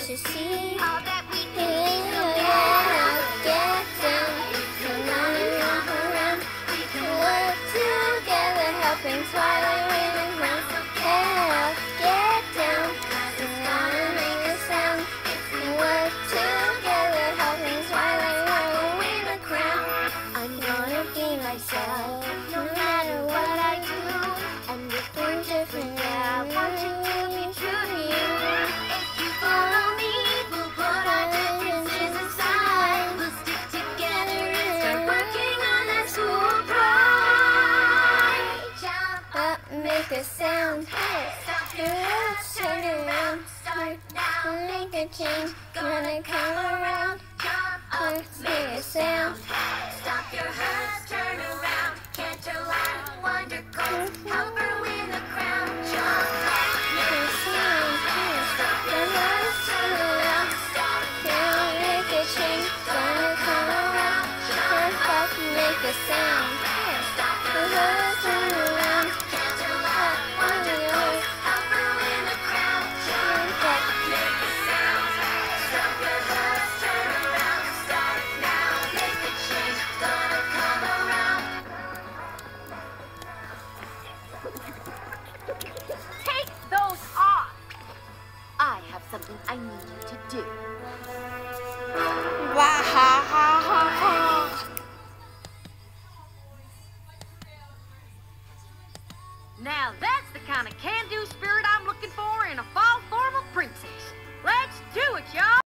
you see? All that we do Get down, come on and jump around. We can work together, helping Twilight rain and ground. Help, get down, come on and make a sound. We work together, helping Twilight rain and win a crown. I'm gonna be myself, no matter what I do. And if we're different, I want you to be true to you. If you follow me, we'll put our differences aside. We'll stick together and start working on that school pride. Jump Up, make a sound. stop Your head, turn around. start now. Make a change, gonna come around. Jump Up, make a sound. Stop your hurts, turn around. Can't you learn? Wonderful, help her win the crown. Jump Make a sound. Your head, turn around. Now make a change, gonna come around. Jump up, make a sound. Your head, turn around. Can't you learn? Wonderful, help her win the crown. Jump up. Make a sound. Stop your hurts, turn around. Start now, make a change, gonna come around. Take those off! I have something I need you to do. Now that's the kind of can-do spirit I'm looking for in a fall formal princess. Let's do it, y'all!